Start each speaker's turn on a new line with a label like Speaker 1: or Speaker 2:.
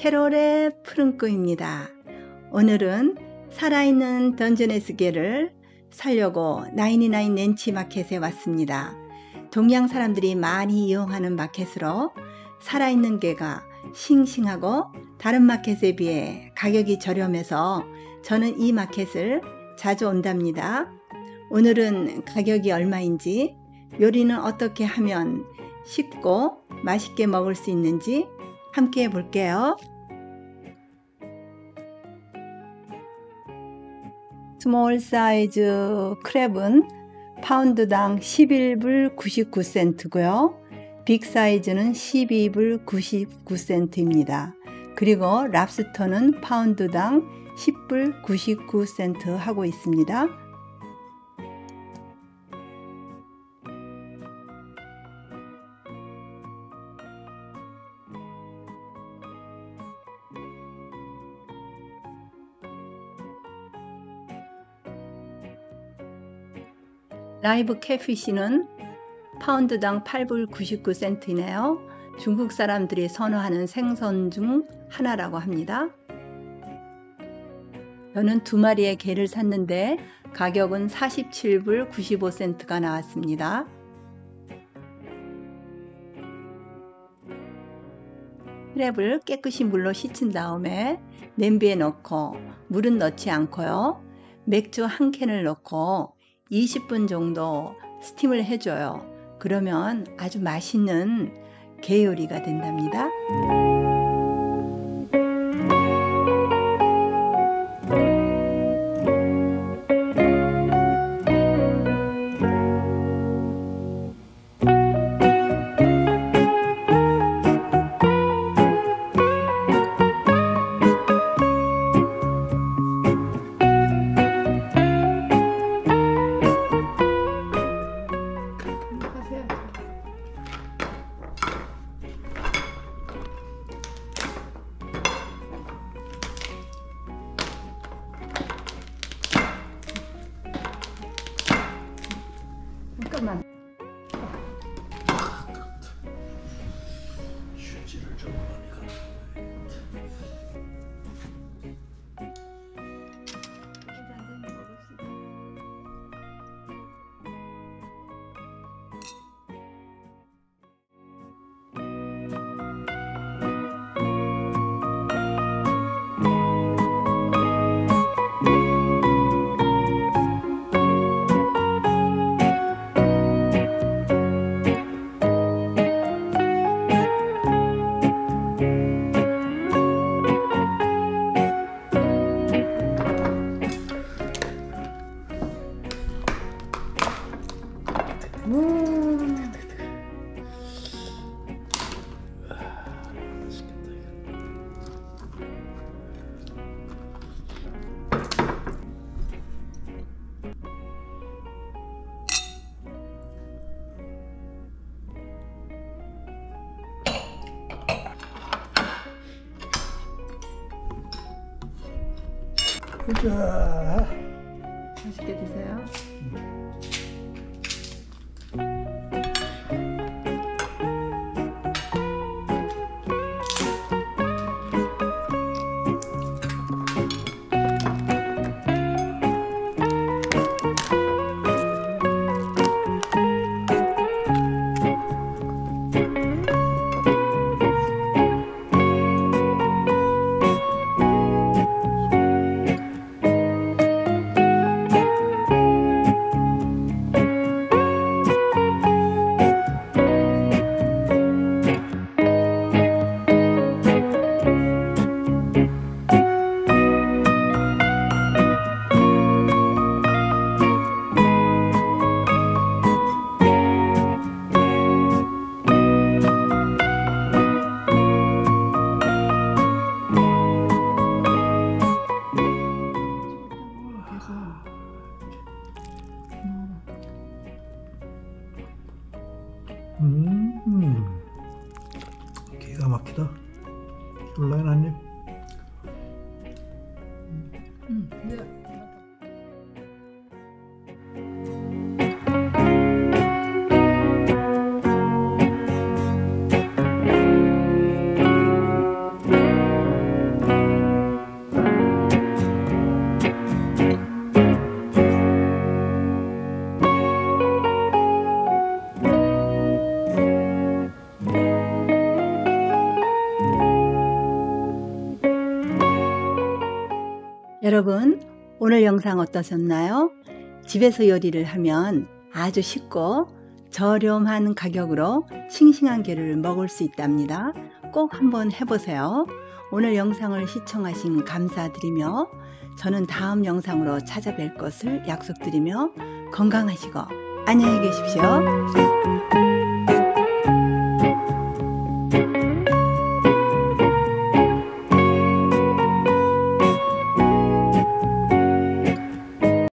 Speaker 1: 캐롤의 푸른 꿈입니다. 오늘은 살아있는 던저네스 개를 사려고 99 낸치 마켓에 왔습니다. 동양 사람들이 많이 이용하는 마켓으로 살아있는 개가 싱싱하고 다른 마켓에 비해 가격이 저렴해서 저는 이 마켓을 자주 온답니다. 오늘은 가격이 얼마인지, 요리는 어떻게 하면 쉽고 맛있게 먹을 수 있는지 함께 해볼게요. 스몰 사이즈 크랩은 파운드당 11불 99센트고요. 빅 사이즈는 12불 99센트입니다. 그리고 랍스터는 파운드당 10불 99센트 하고 있습니다. 라이브 catfish는 파운드당 8불 99센트이네요. 중국 사람들이 선호하는 생선 중 하나라고 합니다. 저는 2마리의 게를 샀는데 가격은 47불 95센트가 나왔습니다. 크랩을 깨끗이 물로 씻은 다음에 냄비에 넣고, 물은 넣지 않고요. 맥주 1캔을 넣고 20분 정도 스팀을 해줘요. 그러면 아주 맛있는 게 요리가 된답니다. 잠깐만.
Speaker 2: 휴지를 좀 많이 가져와야겠다.
Speaker 1: 자, 맛있게 드세요.
Speaker 2: 기가 막히다. 올라인 한 입.
Speaker 1: 네. 여러분, 오늘 영상 어떠셨나요? 집에서 요리를 하면 아주 쉽고 저렴한 가격으로 싱싱한 게를 먹을 수 있답니다. 꼭 한번 해보세요. 오늘 영상을 시청하신 감사드리며 저는 다음 영상으로 찾아뵐 것을 약속드리며 건강하시고 안녕히 계십시오.